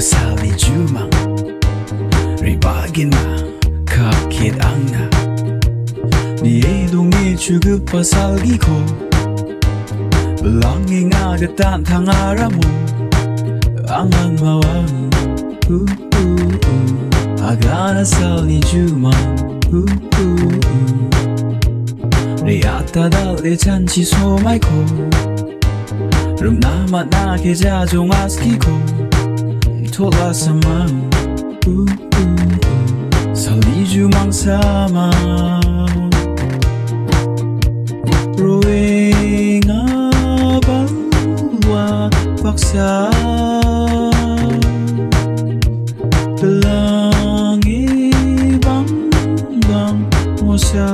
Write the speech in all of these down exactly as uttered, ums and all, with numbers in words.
pasal di jumang ribagin na kakit ang na niedong ichugup pasal giko belanging agatan tangara mo angan mawang uh, uh, uh. Agana sal di jumang uh, uh, uh. Riata dal e chanchi somai ko rum nama na ke jajong aski ko tola sama uh, uh, uh. Sal di jumang sama roeng abawa paksa Telangi bang bang mosa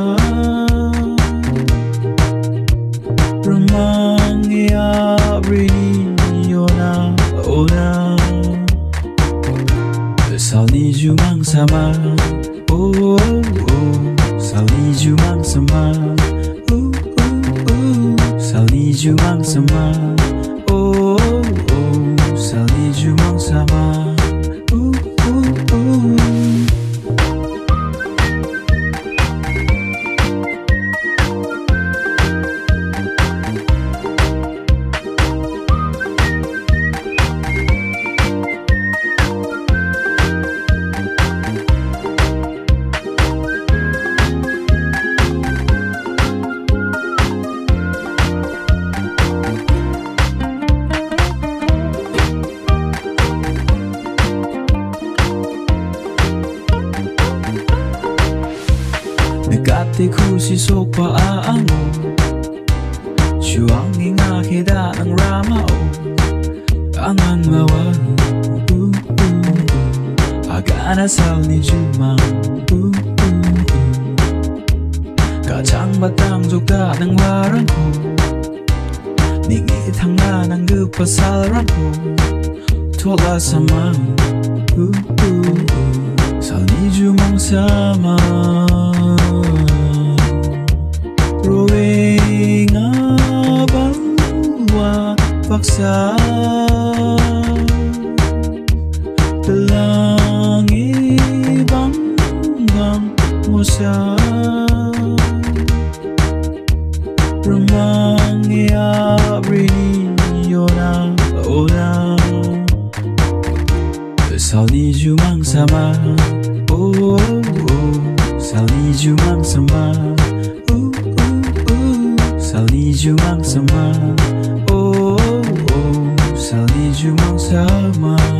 Remang ya brini ona ona Sal ni jumang sama oh oh oh Sal ni jumang sama oh oh oh Sal ni jumang sama oh oh Sal ni jumang sama Negati ku si sopa aango Chuangin akida ng rama o Angan mawan uh, uh, uh. Agana sal ni jumang uh, uh, uh. Kacang batang juga ng warang ko Ningit hanga ng gupasal rangko Tola sama uh, uh, uh. Sal ni jumang sama Roeng abawa paksa Telangi bang bang mosa Remang ya brini ona ona Sal ni jumang sama oh oh oh Sal ni jumang sama Sal ni jumang sama oh oh Sal ni jumang sama